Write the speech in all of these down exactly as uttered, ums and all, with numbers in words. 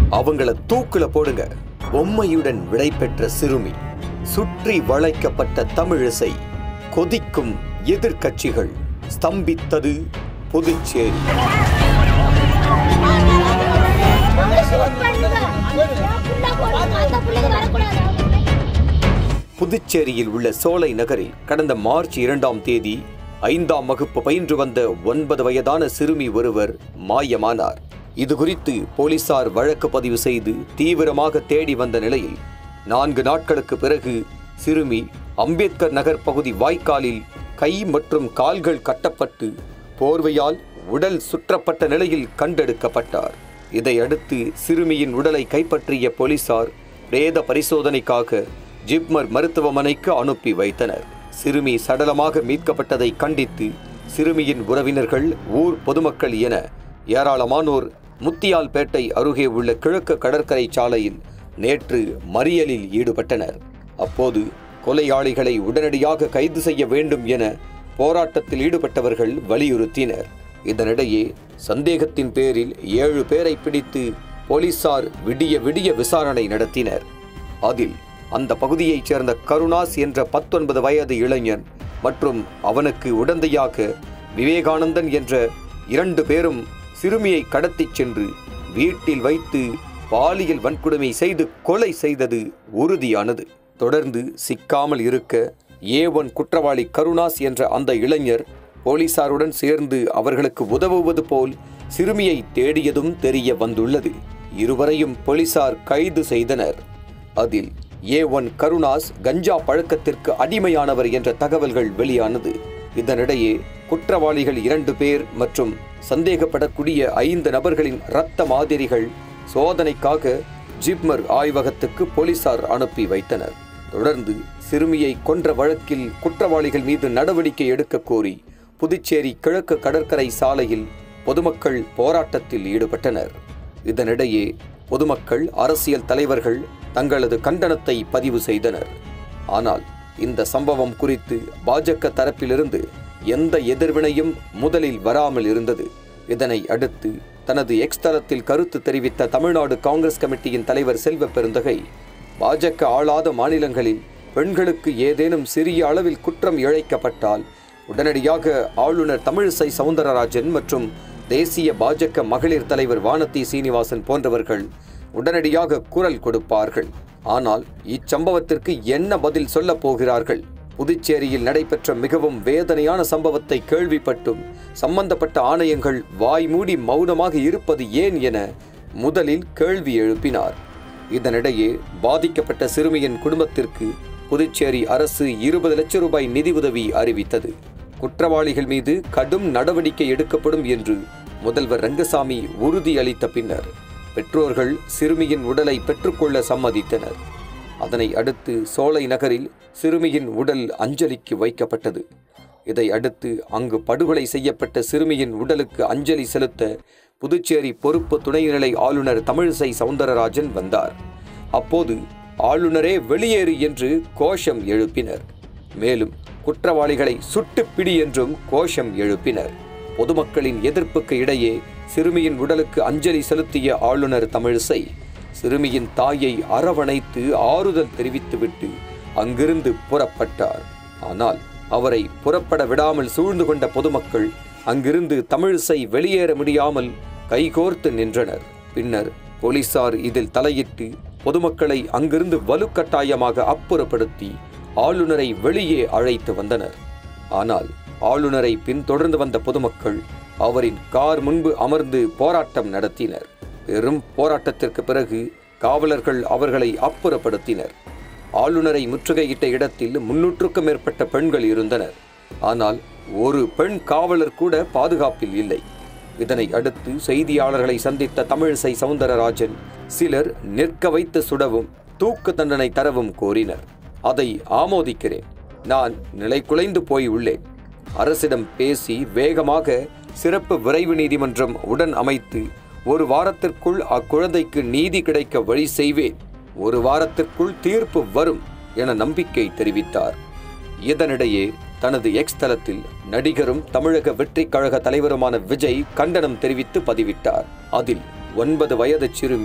அவங்கள தூக்குல போடுங்க. பொம்மையுடன் விடை பெற்ற சிறுமி, சுற்றி வளைக்கப்பட்ட தமிழிசை, கொதிக்கும் எதிர்க்கட்சிகள், ஸ்தம்பித்தது புதுச்சேரி. புதுச்சேரியில் உள்ள சோலை நகரில் கடந்த மார்ச் இரண்டாம் தேதி ஐந்தாம் வகுப்பு பயின்று வந்த ஒன்பது வயதான சிறுமி ஒருவர் மாயமானார். இதுகுறித்து போலீசார் வழக்கு பதிவு செய்து தீவிரமாக தேடி வந்த நிலையில் நான்கு நாட்களுக்கு பிறகு சிறுமி அம்பேத்கர் நகர் பகுதி வாய்க்காலில் கை மற்றும் கால்கள் கட்டப்பட்டு போர்வையால் உடல் சுற்றப்பட்ட நிலையில் கண்டெடுக்கப்பட்டார். இதையடுத்து சிறுமியின் உடலை கைப்பற்றிய போலீசார் பிரேத பரிசோதனைக்காக ஜிப்மர் மருத்துவமனைக்கு அனுப்பி வைத்தனர். சிறுமி சடலமாக மீட்கப்பட்டதை கண்டித்து சிறுமியின் உறவினர்கள், ஊர் பொதுமக்கள் என ஏராளமானோர் முத்தியால்பேட்டை அருகே உள்ள கிழக்கு கடற்கரை சாலையில் நேற்று மறியலில் ஈடுபட்டனர். அப்போது கொலையாளிகளை உடனடியாக கைது செய்ய வேண்டும் என போராட்டத்தில் ஈடுபட்டவர்கள் வலியுறுத்தினர். இதனிடையே சந்தேகத்தின் பேரில் ஏழு பேரை பிடித்து போலீசார் விடிய விடிய விசாரணை நடத்தினர். அதில் அந்த பகுதியைச் சேர்ந்த கருணாஸ் என்ற பத்தொன்பது வயது இளைஞன் மற்றும் அவனுக்கு உடந்தையாக விவேகானந்தன் என்ற இரண்டு பேரும் சிறுமியை கடத்திச் சென்று வீட்டில் வைத்து பாலியல் வன்கொடுமை செய்து கொலை செய்தது உறுதியானது. தொடர்ந்து சிக்காமல் இருக்க ஏ ஒன் குற்றவாளி கருணாஸ் என்ற அந்த இளைஞர் போலீசாருடன் சேர்ந்து அவர்களுக்கு உதவுவது போல் சிறுமியை தேடியதும் தெரிய வந்துள்ளது. இருவரையும் போலீசார் கைது செய்தனர். அதில் ஏ ஒன் கருணாஸ் கஞ்சா பழக்கத்திற்கு அடிமையானவர் என்ற தகவல்கள் வெளியானது. இதனிடையே குற்றவாளிகள் இரண்டு பேர் மற்றும் சந்தேகப்படக்கூடிய ஐந்து நபர்களின் இரத்த மாதிரிகள் சோதனைக்காக ஜிப்மர் ஆய்வகத்துக்கு போலீசார் அனுப்பி வைத்தனர். தொடர்ந்து சிறுமியை கொன்ற வழக்கில் குற்றவாளிகள் மீது நடவடிக்கை எடுக்க கோரி புதுச்சேரி கிழக்கு கடற்கரை சாலையில் பொதுமக்கள் போராட்டத்தில் ஈடுபட்டனர். இதனிடையே பொதுமக்கள், அரசியல் தலைவர்கள் தங்களது கண்டனத்தை பதிவு செய்தனர். ஆனால் இந்த சம்பவம் குறித்து பாஜக தரப்பிலிருந்து எந்த எதிர்வினையும் முதலில் வராமல் இருந்தது. இதனை அடுத்து தனது எக்ஸ் தளத்தில் கருத்து தெரிவித்த தமிழ்நாடு காங்கிரஸ் கமிட்டியின் தலைவர் செல்வ பெருந்தகை, பாஜக ஆளாத மாநிலங்களில் பெண்களுக்கு ஏதேனும் சிறிய அளவில் குற்றம் இழைக்கப்பட்டால் உடனடியாக ஆளுநர் தமிழிசை சவுந்தரராஜன் மற்றும் தேசிய பாஜக மகளிர் தலைவர் வானதி சீனிவாசன் போன்றவர்கள் உடனடியாக குரல் கொடுப்பார்கள். ஆனால் இச்சம்பவத்திற்கு என்ன பதில் சொல்ல போகிறார்கள்? புதுச்சேரியில் நடைபெற்ற மிகவும் வேதனையான சம்பவத்தை கேள்விப்பட்டும் சம்பந்தப்பட்ட ஆணையங்கள் வாய்மூடி மௌனமாக இருப்பது ஏன் என முதலில் கேள்வி எழுப்பினார். இதனிடையே பாதிக்கப்பட்ட சிறுமியின் குடும்பத்திற்கு புதுச்சேரி அரசு இருபது லட்சம் ரூபாய் நிதி உதவி அறிவித்தது. குற்றவாளிகள் மீது கடும் நடவடிக்கை எடுக்கப்படும் என்று முதல்வர் ரங்கசாமி உறுதியளித்த பின்னர் பெற்றோர்கள் சிறுமியின் உடலை பெற்றுக்கொள்ள சம்மதித்தனர். அதனை அடுத்து சோலை நகரில் சிறுமியின் உடல் அஞ்சலிக்கு வைக்கப்பட்டது. இதை அடுத்து அங்கு படுகொலை செய்யப்பட்ட சிறுமியின் உடலுக்கு அஞ்சலி செலுத்த புதுச்சேரி பொறுப்பு துணைநிலை ஆளுநர் தமிழிசை சவுந்தரராஜன் வந்தார். அப்போது ஆளுநரே வெளியேறு என்று கோஷம் எழுப்பினர். மேலும் குற்றவாளிகளை சுட்டு பிடி என்றும் கோஷம் எழுப்பினர். பொதுமக்களின் எதிர்ப்புக்கு இடையே சிறுமியின் உடலுக்கு அஞ்சலி செலுத்திய ஆளுநர் தமிழிசை சிறுமியின் தாயை அரவணைத்து ஆறுதல் தெரிவித்துவிட்டு அங்கிருந்து புறப்பட்டார். ஆனால் அவரை புறப்பட விடாமல் சூழ்ந்து கொண்ட பொதுமக்கள் அங்கிருந்து தமிழிசை வெளியேற முடியாமல் கைகோர்த்து நின்றனர். பின்னர் போலீசார் இதில் தலையிட்டு பொதுமக்களை அங்கிருந்து வலுக்கட்டாயமாக அப்புறப்படுத்தி ஆளுநரை வெளியே அழைத்து வந்தனர். ஆனால் ஆளுநரை பின்தொடர்ந்து வந்த பொதுமக்கள் அவரின் கார் முன்பு அமர்ந்து போராட்டம் நடத்தினர். பெரும் போராட்டத்திற்கு பிறகு காவலர்கள் அவர்களை அப்புறப்படுத்தினர். ஆளுநரை முற்றுகையிட்ட இடத்தில் முன்னூற்றுக்கும் மேற்பட்ட பெண்கள் இருந்தனர். ஆனால் ஒரு பெண் காவலர் கூட பாதுகாப்பில் இல்லை. இதனை அடுத்து செய்தியாளர்களை சந்தித்த தமிழிசை சவுந்தரராஜன் சிலர் நிற்க வைத்து சுடவும் தூக்கு தண்டனை தரவும் கோரினர். அதை ஆமோதிக்கிறேன். நான் நிலை குலைந்து போய் உள்ளேன். அரசிடம் பேசி வேகமாக சிறப்பு விரைவு நீதிமன்றம் உடன் அமைத்து ஒரு வாரத்திற்குள் அக்குழந்தைக்கு நீதி கிடைக்க வழி செய்வேன். ஒரு வாரத்திற்குள் தீர்ப்பு வரும் என நம்பிக்கை தெரிவித்தார். இதனிடையே தனது எக்ஸ் தளத்தில் நடிகரும் தமிழக வெற்றி கழக தலைவருமான விஜய் கண்டனம் தெரிவித்து பதிவிட்டார். அதில் ஒன்பது வயது சிறுமி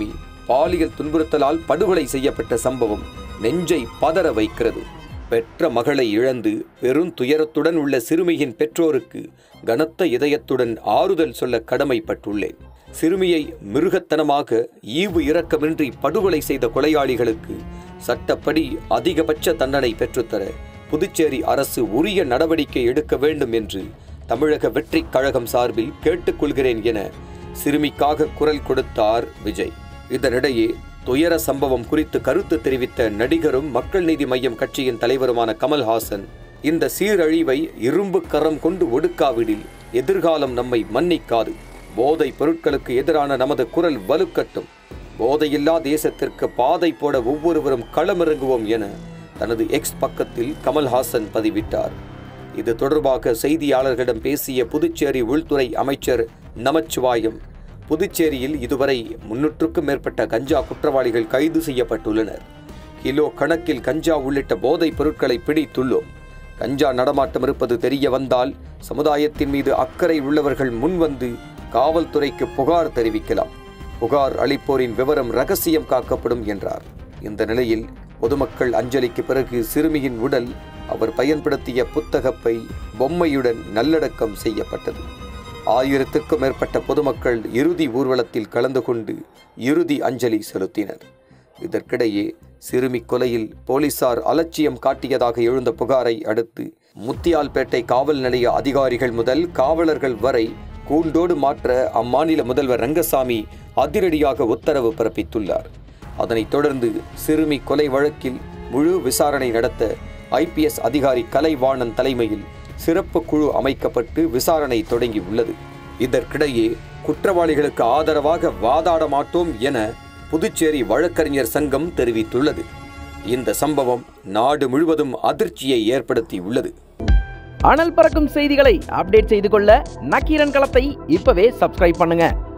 பாலியல் துன்புறுத்தலால் படுகொலை செய்யப்பட்ட சம்பவம் நெஞ்சை பதற வைக்கிறது. பெற்ற மகளை இழந்து பெரும் துயரத்துடன் உள்ள சிறுமியின் பெற்றோருக்கு கனத்த இதயத்துடன் ஆறுதல் சொல்ல கடமைப்பட்டுள்ளேன். சிறுமியை மிருகத்தனமாக ஈவு இரக்கமின்றி படுகொலை செய்த கொலையாளிகளுக்கு சட்டப்படி அதிகபட்ச தண்டனை பெற்றுத்தர புதுச்சேரி அரசு உரிய நடவடிக்கை எடுக்க வேண்டும் என்று தமிழக வெற்றிக் கழகம் சார்பில் கேட்டுக்கொள்கிறேன் என சிறுமிக்காக குரல் கொடுத்தார் விஜய். இதனிடையே துயர சம்பவம் குறித்து கருத்து தெரிவித்த நடிகரும் மக்கள் நீதி மய்யம் கட்சியின் தலைவருமான கமல்ஹாசன், இந்த சீரழிவை இரும்பு கரம் கொண்டு ஒடுக்காவிடில் எதிர்காலம் நம்மை மன்னிக்காது. போதை பொருட்களுக்கு எதிரான நமது குரல் வலுக்கட்டும். போதையில்லா தேசத்திற்கு பாதை போட ஒவ்வொருவரும் களமிறங்குவோம் என தனது எக்ஸ் பக்கத்தில் கமல்ஹாசன் பதிவிட்டார். இது தொடர்பாக செய்தியாளர்களிடம் பேசிய புதுச்சேரி உள்துறை அமைச்சர் நமச்சிவாயம், புதுச்சேரியில் இதுவரை முன்னூற்றுக்கும் மேற்பட்ட கஞ்சா குற்றவாளிகள் கைது செய்யப்பட்டுள்ளனர். கிலோ கணக்கில் கஞ்சா உள்ளிட்ட போதைப் பொருட்களை பிடித்துள்ளோம். கஞ்சா நடமாட்டம் இருப்பது தெரிய வந்தால் சமுதாயத்தின் மீது அக்கறை உள்ளவர்கள் முன்வந்து காவல்துறைக்கு புகார் தெரிவிக்கலாம். புகார் அளிப்போரின் விவரம் ரகசியம் காக்கப்படும் என்றார். இந்த நிலையில் பொதுமக்கள் அஞ்சலிக்கு பிறகு சிறுமியின் உடல் அவர் பயன்படுத்திய புத்தகப்பை பொம்மையுடன் நல்லடக்கம் செய்யப்பட்டது. ஆயிரத்திற்கும் மேற்பட்ட பொதுமக்கள் இறுதி ஊர்வலத்தில் கலந்து கொண்டு இறுதி அஞ்சலி செலுத்தினர். இதற்கிடையே சிறுமி கொலையில் போலீசார் அலட்சியம் காட்டியதாக எழுந்த புகாரை அடுத்து முத்தியால்பேட்டை காவல் நிலைய அதிகாரிகள் முதல் காவலர்கள் வரை கூண்டோடு மாற்ற அம்மாநில முதல்வர் ரங்கசாமி அதிரடியாக உத்தரவு பிறப்பித்துள்ளார். அதனைத் தொடர்ந்து சிறுமி கொலை வழக்கில் முழு விசாரணை நடத்த ஐபிஎஸ் அதிகாரி கலைவாணன் தலைமையில் சிறப்பு குழு அமைக்கப்பட்டு விசாரணை தொடங்கி உள்ளது. இதற்கிடையே குற்றவாளிகளுக்கு ஆதரவாக வாதாட மாட்டோம் என புதுச்சேரி வழக்கறிஞர் சங்கம் தெரிவித்துள்ளது. இந்த சம்பவம் நாடு முழுவதும் அதிர்ச்சியை ஏற்படுத்தி உள்ளது. அனல் பறக்கும் செய்திகளை அப்டேட் செய்து கொள்ள நக்கீரன் களத்தை இப்பவே சப்ஸ்கிரைப் பண்ணுங்க.